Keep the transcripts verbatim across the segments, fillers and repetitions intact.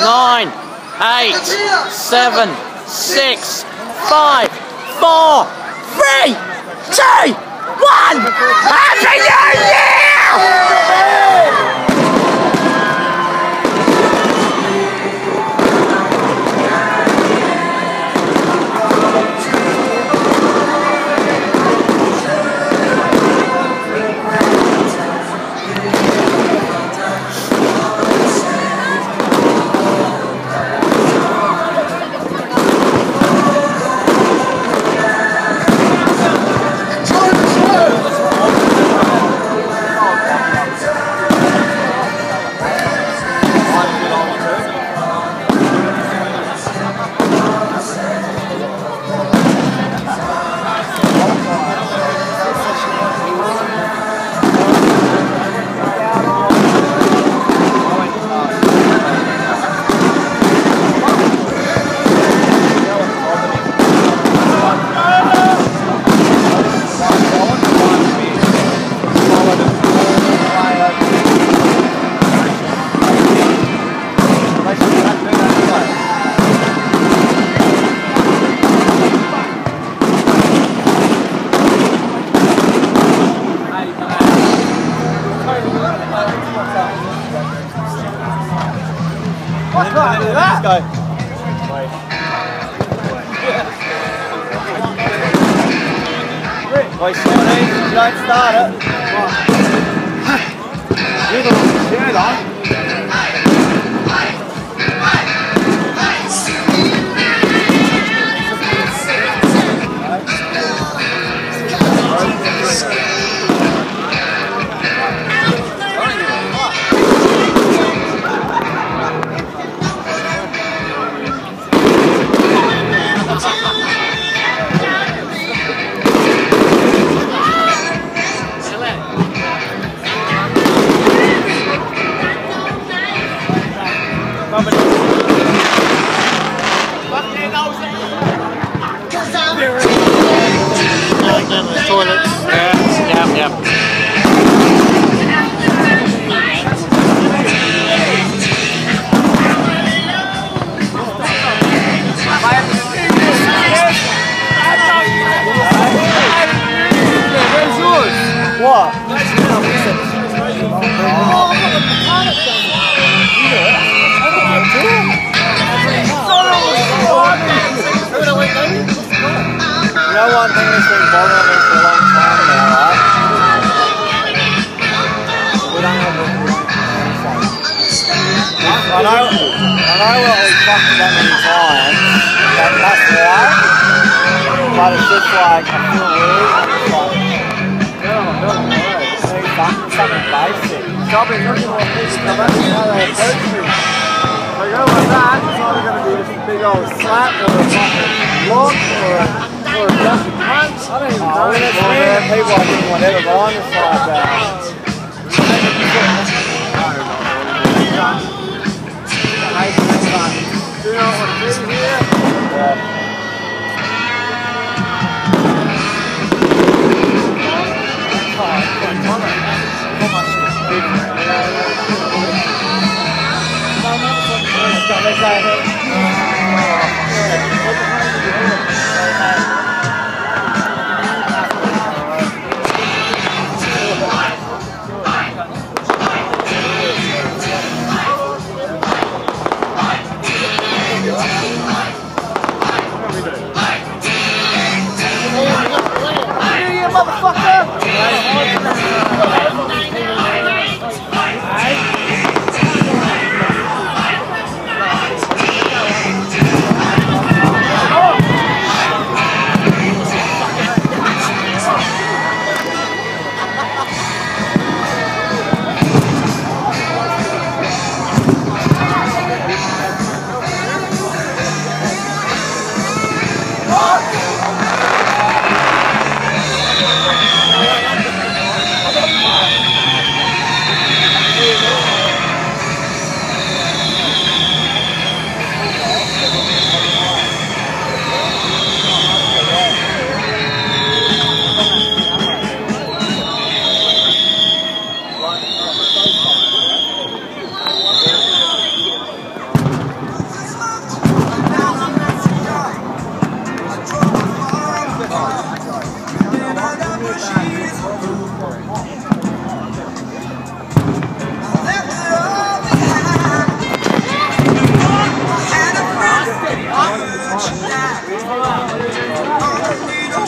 nine, eight, seven, six, five, four, three, two, one. Happy New Year! Let's go. Wait, seventeen, you don't start it. You're the one who's scared on. Toilets. Yeah, yeah, yeah. Where's yours? What? You know one thing that's been bothering me for a long time now, right? We don't have a I know, I know what we fucked that many times, that, that's why, but it's just like, I feel weird, I'm just like, no, no, no, it's something basic. So I've been looking at this, and I've actually how they approach me. If I go like that, it's either going to be this big old slap, or a fucking block, or a Or a jumping punch. I don't even know. Oh, when it's rare people, I think whatever, but I'm just like, uh, do you know what to do here? Yeah.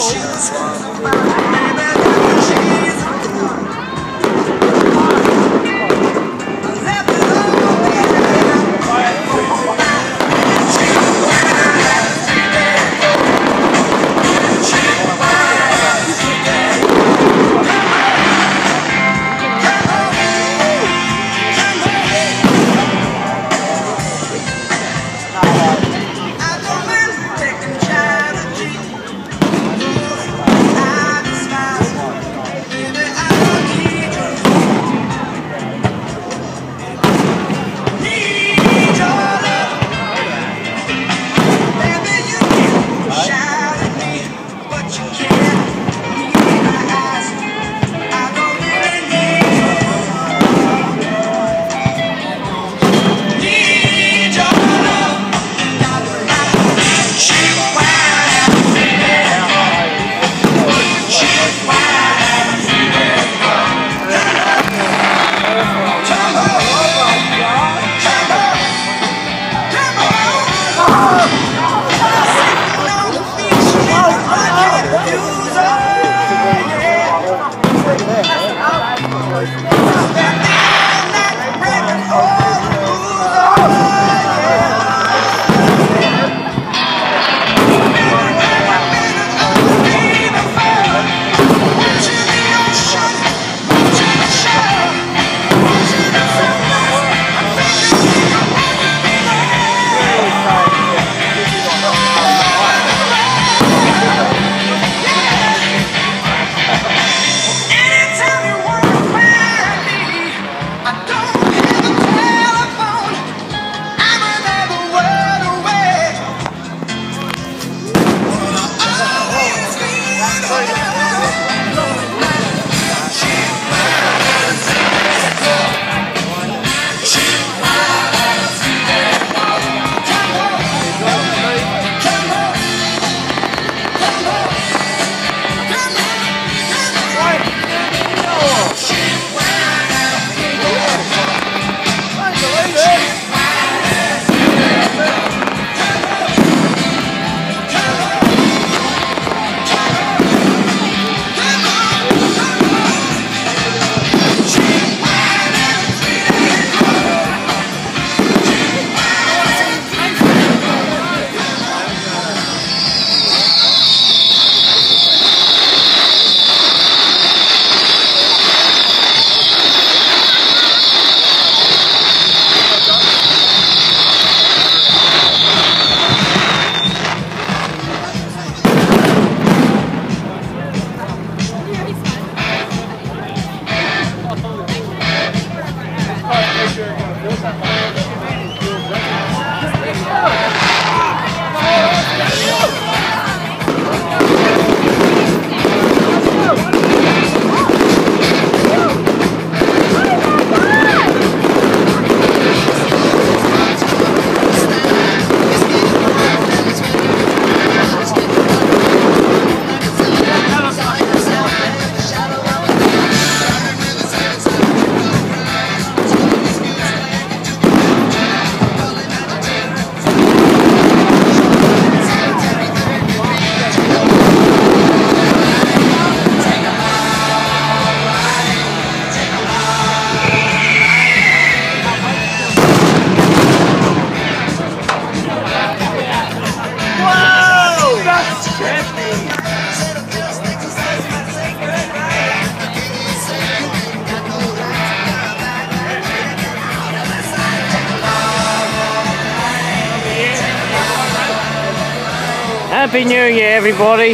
Happy New Year, everybody.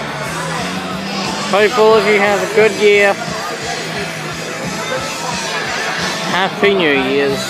Hope all of you have a good year. Happy New Year's.